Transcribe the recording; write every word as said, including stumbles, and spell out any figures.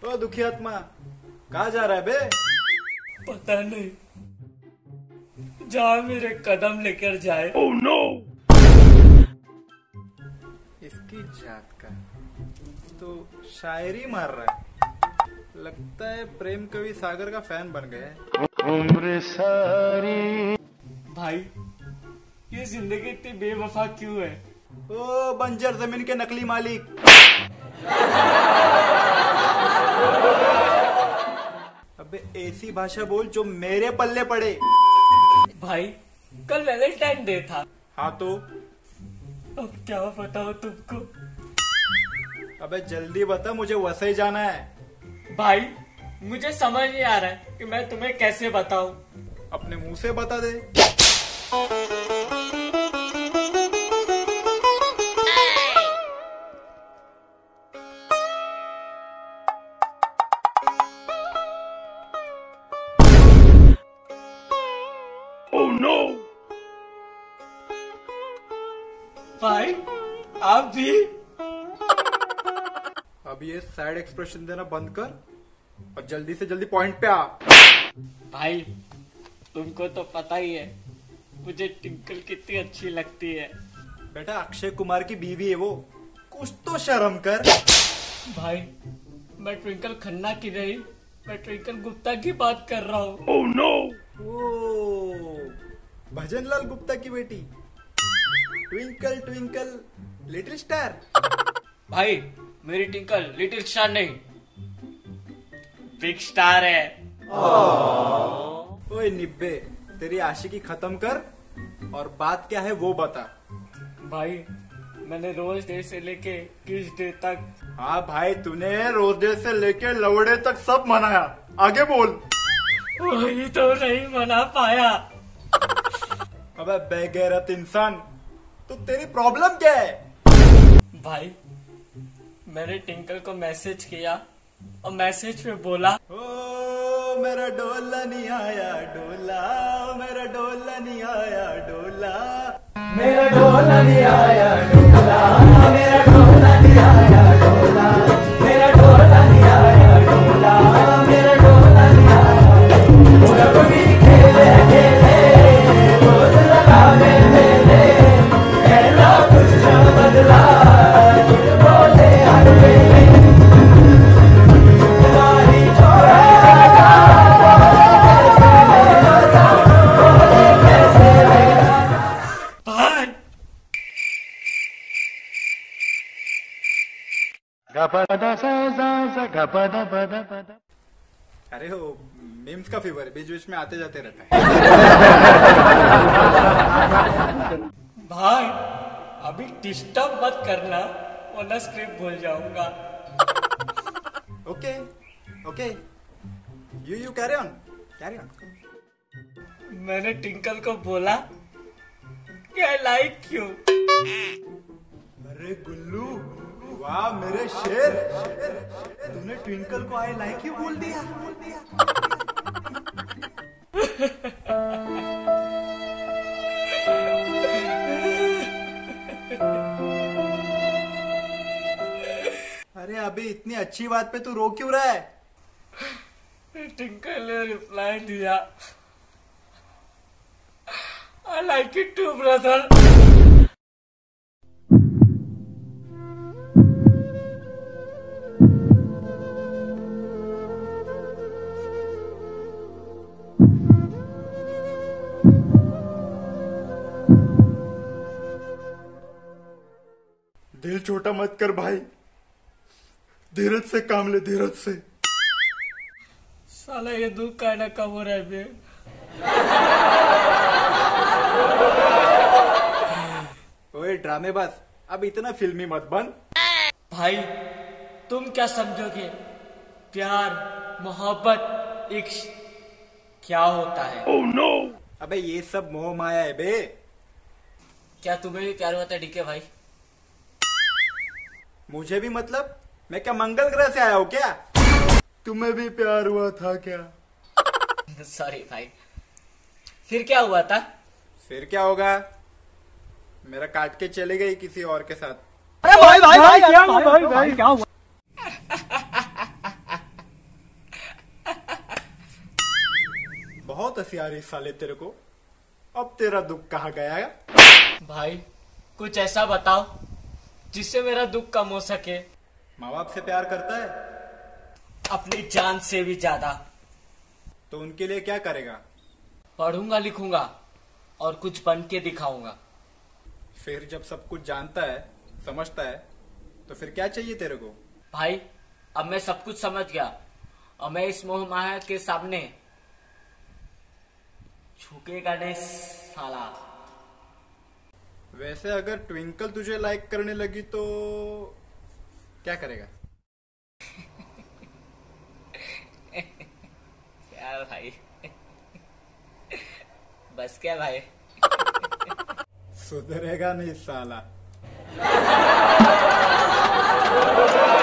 ओ दुखी आत्मा, कहाँ जा रहा है बे? पता नहीं, जहाँ मेरे कदम लेकर जाए। oh, no! इसकी जात का तो शायरी मार रहा है। लगता है प्रेम कवि सागर का फैन बन गया है। उम्र सारी भाई, ये जिंदगी इतनी बेवफा क्यों है? ओ बंजर जमीन के नकली मालिक। अबे ऐसी भाषा बोल जो मेरे पल्ले पड़े। भाई, कल वैलेंटाइन डे था। हाँ तो अब क्या बताओ तुमको? अबे जल्दी बता, मुझे वैसे ही जाना है। भाई, मुझे समझ नहीं आ रहा है कि मैं तुम्हें कैसे बताऊं। अपने मुंह से बता दे। Oh no! भाई, आप भी? अब ये सैड एक्सप्रेशन देना बंद कर और जल्दी से जल्दी पॉइंट पे आ। भाई, तुमको तो पता ही है मुझे ट्विंकल कितनी अच्छी लगती है। बेटा अक्षय कुमार की बीवी है वो, कुछ तो शर्म कर। भाई, मैं ट्विंकल खन्ना की नहीं, मैं ट्विंकल गुप्ता की बात कर रहा हूँ। oh, no! ओ, भजन लाल गुप्ता की बेटी। Twinkle twinkle little star. भाई, मेरी ट्विंकल लिटिल स्टार नहीं, बिग स्टार है। ओए निब्बे, तेरी आशिकी खत्म कर और बात क्या है वो बता। भाई, मैंने रोज डे से लेके किस डे तक। हाँ भाई, तूने रोज डे से लेके लवड़े तक सब मनाया, आगे बोल। वही तो नहीं मना पाया। अबे बेगैरत इंसान, तो तेरी प्रॉब्लम क्या है? भाई, मैंने ट्विंकल को मैसेज किया और मैसेज में बोला, ओ मेरा डोला नहीं आया डोला, मेरा डोला नहीं आया डोला, मेरा डोला नहीं आया डोला, मेरा डोला नहीं आया डोला, मेरा डोला नहीं आया डोला, मेरा डोला नहीं आया डोला। कभी खेले खेले रोज लगावे मेले, कहना कुछ न बदला, बोले हर वेले तुम्हारी छोड़ा अरे हो मीम्स का फीवर बीच बीच में आते जाते रहता है। भाई, अभी डिस्टर्ब मत करना वरना स्क्रिप्ट भूल जाऊंगा। Okay okay, you you carry on carry on. मैंने ट्विंकल को बोला कि आई लाइक यू। अरे गुल्लू, वाह मेरे शेर, तूने ट्विंकल को आई लाइक यू बोल दिया। अरे अभी इतनी अच्छी बात पे तू रो क्यों रहा है? ट्विंकल ने रिप्लाई दिया, I like it too brother. दिल छोटा मत कर भाई, धीरज से काम ले, धीरज से। साला ये दुख का ना कब हो रहा है बे? ओए ड्रामेबाज, अब इतना फिल्मी मत बन। भाई, तुम क्या समझोगे प्यार, मोहब्बत, इश्क क्या होता है? oh, no! अबे ये सब मोह माया है बे। क्या तुम्हें भी प्यार हुआ था डीके भाई? मुझे भी मतलब, मैं क्या मंगल ग्रह से आया हूँ क्या? तुम्हें भी प्यार हुआ था क्या? सॉरी भाई, फिर क्या हुआ था? फिर क्या होगा, मेरा काट के चले गई किसी और के साथ। अरे भाई भाई भाई क्या हुआ भाई भाई क्या हुआ? कैसी आ रही साले तेरे को? अब तेरा दुख कहाँ गया है? भाई कुछ ऐसा बताओ जिससे मेरा दुख कम हो सके। माँ बाप से प्यार करता है? अपनी जान से भी ज्यादा। तो उनके लिए क्या करेगा? पढ़ूंगा लिखूंगा और कुछ बन के दिखाऊंगा। फिर जब सब कुछ जानता है, समझता है, तो फिर क्या चाहिए तेरे को? भाई अब मैं सब कुछ समझ गया और मैं इस मोह माया के सामने झुकेगा नहीं साला। वैसे अगर ट्विंकल तुझे लाइक करने लगी तो क्या करेगा? क्या भाई? बस क्या भाई? सुधरेगा नहीं साला।